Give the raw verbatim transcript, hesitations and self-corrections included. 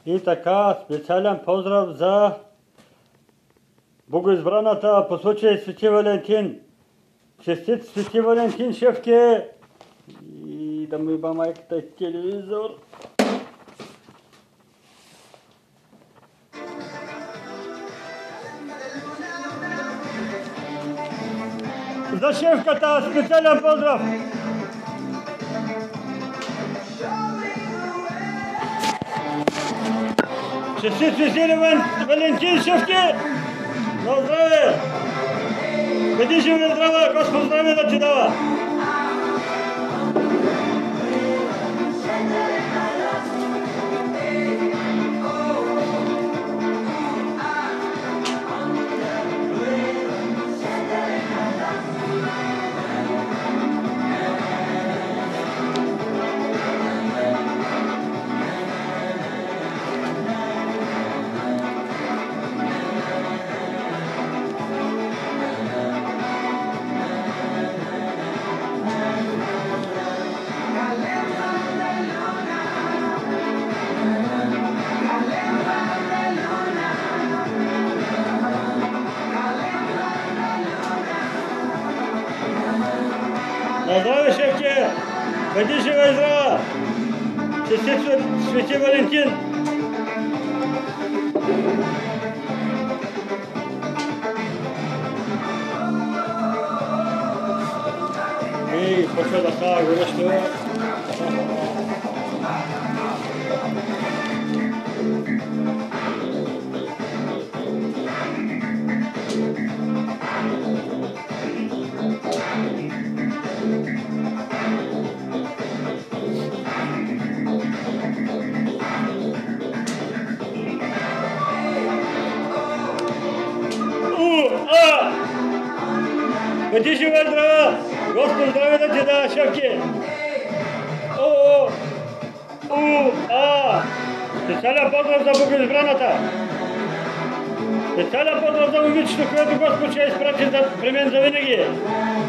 И така, специален поздрав за богоизбраната по случай Свети Валентин. Честит Свети Валентин, шефке! И да му иба майката телевизор. За шефката специален поздрав! Честит Свети Валентин, шефке! На здраве! Бъди жива и здрава, Господ здраве да ти дава! На здраве, шефче! Бъди жива и здрава! Честит Свети Валентин! Ей, почва да става горещо! Бъди жива и здрава! Господ здраве да ти дава, шефке! О, о, а! Специален поздрав за богоизбраната! Специален поздрав за момичето, което Господ ще изпрати при мен завинаги!